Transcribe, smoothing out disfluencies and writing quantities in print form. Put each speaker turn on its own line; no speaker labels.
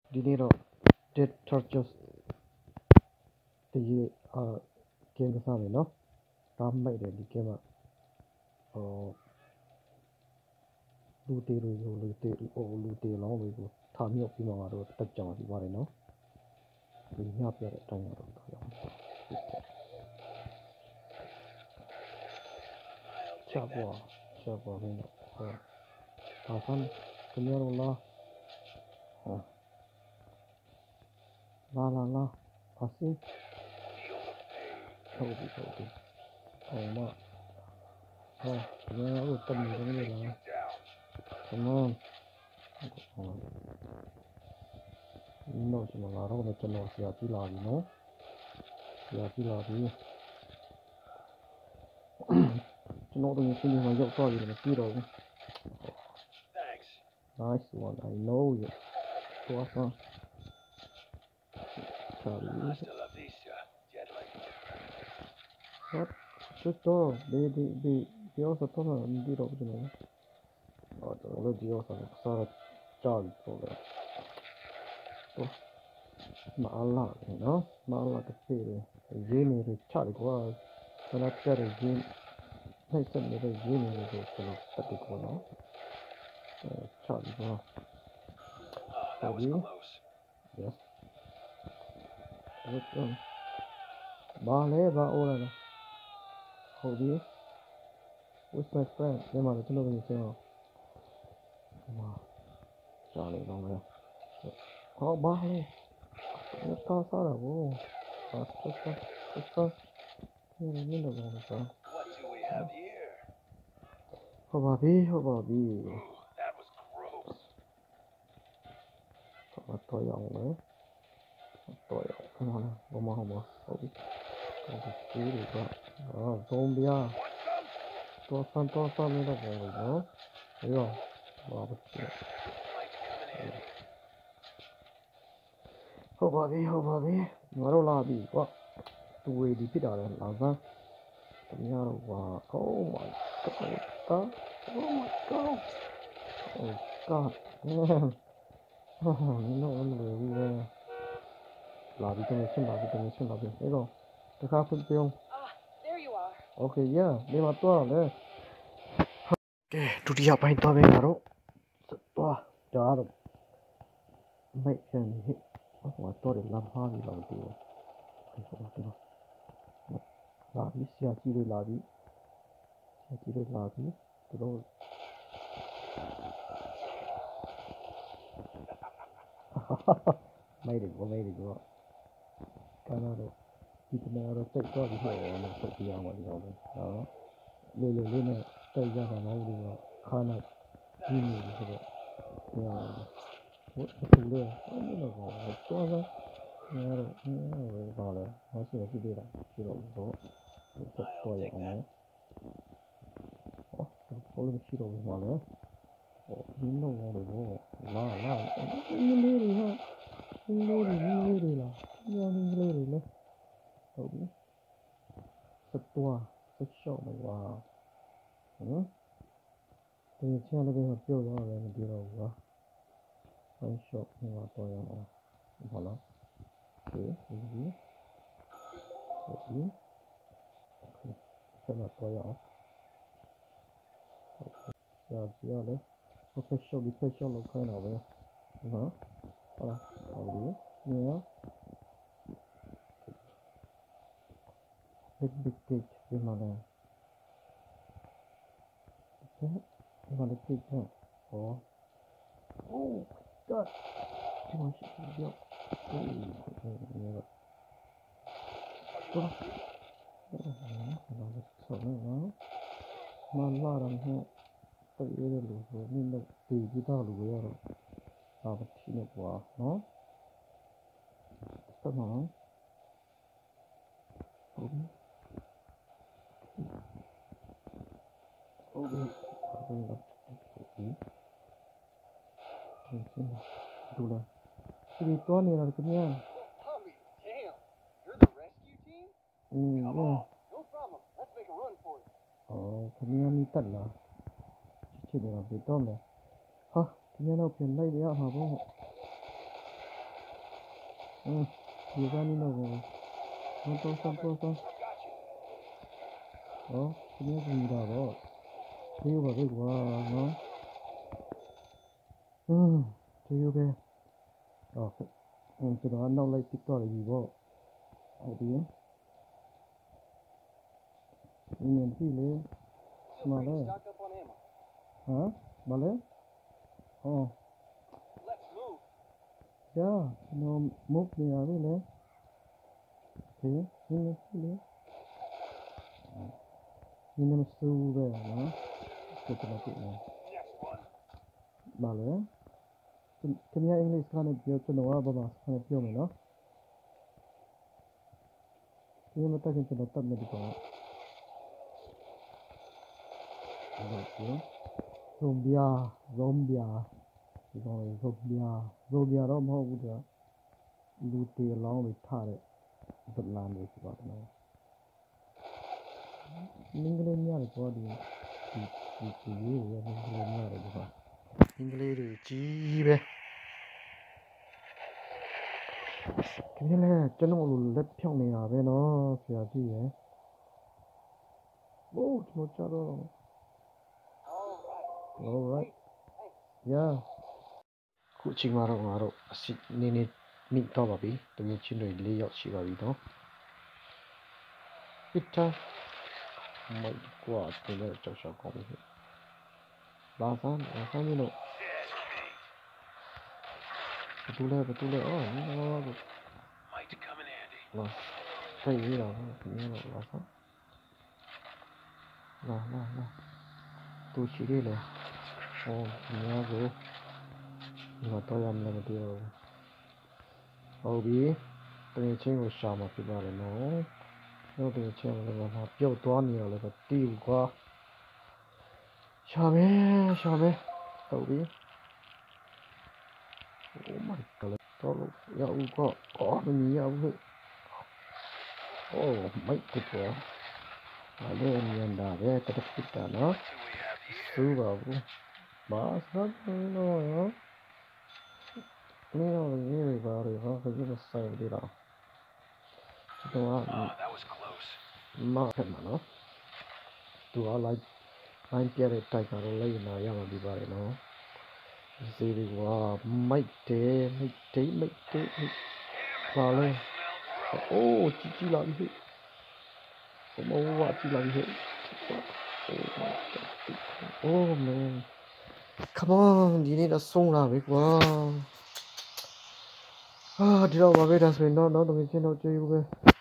ဒီနေ့တော့ Dead Torches တရေကင်းကစားမယ်နော်ဒါမိုက်တယ်ဒီကင်းကလူတေတွေကိုလူတေလောင်းတွေကိုထားမြုပ်ပြီးမှတော့တက်ကြောင်ပြီးပါတယ်နော်ဒီညပြတဲ့အတိုင်းတော့တော့ရအောင်ချက်ပေါ်နေတော့ဒါဆန်းကင်းရောလာလာအစီဟုတ်ပြီဟောမကျွန်တော်တို့တမီးနေလား Come on နော်ကျွန်တော်လာတော့ကျွန်တော်ဆရာကြည့်လာပြီနော်ဆရာကြည့်လာပြီကျွန်တော်တို့ရှင်းနေမှရောက်သွားပြီမကြည့်တော့ဘူး Nice one I know you သွားစမ်း Sorry What just door they also told me I'm đi đâu rồi 원래 뒤에서 사람 짜리 보래 또 말라 너 말라 그때 예미를 차리고 그날짜리 예 했었는데 예미를 좀 따지고 너 차리고 여기 yes 이렇게 말해 봐 오라나 어디 with my friend 내 말을 들어보고 있어요 와 잘해 너무 말해 다 싸라고 쳤어 믿는다고 하니까 호바비 또 영네 그만해 어머 어디 이리가 좀비야 또 쌈이라고 이거 와봤지 호바비 바로 라비 와 두웨디 피다래 라자 그냥로 와 oh my god no 라비 좀 이거 내가 풀병
there you are
okay yeah 내 맞다 네ကဲဒုတိယပိုင်းသွားပေးတာတော့သွားဒါတော့မိုက်ချန်ဟိဟိုတော့လမ်းဟားပြီးတော့ဒီတော့လာပြီးဆရာကြီးတွေလာပြီးသူတို့မိုက်တယ်ကကတော့ဒီတနေရာတော့စိတ်သွားပြီးဟောလို့စိတ်ပြအောင်ပါဒီတော့နော်လေးနဲ့စိတ်ရတာမဟုတ်ဘူးတော့ခါနဲ့ကြီးနေပြီဆိုတော့ဟုတ်လေအဲ့လိုတော့တော့ဘာလဲဟောရှိသေးတာဒီတော့တော့ရအောင်ဟောလို့ရှိတော့ဘာလဲဒီလိုတော့လာဒီလေးတွေလားဟုတ်ပြီဆက်ရှော့တော့ဒီချမ်းလည်းပြောတော့လည်းမပြောတော့ဘူးကွာဆက်ရှော့ဟိုတော့ရအောင်ဘာလဲဒီဆက်တော့ရအောင်ကြာလေဆက်ရှော့လောက်ခိုင်းတော့ပဲနော်ဟုတ်ပြီနော် big cakeဒီမှာလည်းဒီမှာလည်း cake နဲ့ဟော oh god ဒီမှာရှိတယ်တော့ဆောင်းနော်မလာရမ်းဟဲ့ပြေးရလို့ဆိုနင်းတော့ဒီကြတော့လို့ရတော့ဒါပဲရှိနေကွာနော်ဆက်နော်ဟုတ်ပြီดูแลชีตัวนี้เราเป็นยัง
Tommy damn you're the rescue team
come
on no problem let's make a run for it
คนนี้มีตัดเหรอชื่อเดี๋ยวเราไปต้มเลยฮะทีนี้เราเปลี่ยนได้แล้วครับพ่อဒီကနေတော့ဘောတော့တော့တော့တော့ဟောဒီနေ့ကနေတာတော့ဒီဘာပဲကွာနော်ဒီလိုပဲကျွန်တော်နောက်လိုက် TikTok လေးပြီပေါ့ဟုတ်ပြီဒီနေ့ပြီလေ
Feel free to stock up on ammo.
ဟမ်မလဲဟော
Let's move.
ကြာနော်မုတ်နေရပြီလေဒီနေ့ပြီလေဒီနေ့မစူးပဲနော်ကျွန်တော်ကြည့်နေ
Next one.
မလဲခင်ဗျာအင်္ဂလိပ်စကားနဲ့ပြောကျွန်တော်ကဘာမှစကားနဲ့ပြောမယ်နော်ဒီမတက်ခင်ကျွန်တော်တတ်နေပြီကောဟုတ်ကဲ့ဇွန်ဘီယာဒီကောင်လေးဇွန်ဘီယာတော့မဟုတ်ဘူးကွာလူတေလောင်းတွေထားတဲ့ဗလန်တွေဆိုတော့နော်မင်းကလေးများတယ်ကွာဒီရေးရမင်းကလေးများတယ်ကွာမင်းကလေးတွေကြီးပဲခင်ဗျာလည်းကျွန်တော်လိုလက်ဖြောင်းနေတာပဲနော်ဆရာကြီးရယ်ဘို့ကျွန်တော်ကြတော့
All right.
alright yeah ခုအချိန်မှာတော့ငါတို့အစစ်နေမိတော့ပါပြီတမင်ချင်းတွေ၄ယောက်ရှိပါပြီနော်ပစ်တာမိုက်ကွာတင်တဲ့ကြောက်ရှောက်ကောင်းပြီဘာသာမင်းတို့ဘာတူလဲအော်မင်းတို့
Might come in handy.
လာထိုင်ရအောင်မင်းတို့လာစလာတူရှိရလေဟောမင်းတို့ဒီတော့ရမလဲမသိဘူးဟုတ်ပြီတမင်ချင်းကိုရှာမှာပြပါတယ်နော်တို့တမင်ချင်းလည်းဘာပြုတ်သွားနေရလဲတော့တီးဘူးကွာရှာမယ်ဟုတ်ပြီ Oh my god တော့ရဦးကောအော်မမြင်ရဘူးOh my god ဘာလဲမြင်တာပဲတက်ဖြစ်တာနော်စူးပါဘူးဘာသာလို့ရောမင်းတို့ရေးပါရဟာခကြီးမဆိုင်သေးတော့တော့
that was close.
မဖက်မှာနော်သူကလိုက်ပိုင်းပြတဲ့တိုက်ကတော့လိုက်နာရမှာဒီပါတယ်နော်စီရီဝါမိုက်တယ်ပါလဲအိုးကြည့်လာပြီဘမဝကြည့်လာပြီOh man come on ဒီနေ့တော့ဆုံးလာပြီကွာဒီတော့ပါပဲဒါဆိုရင်တော့တကယ်ချင်းတော့ကြည့်ဦးပဲ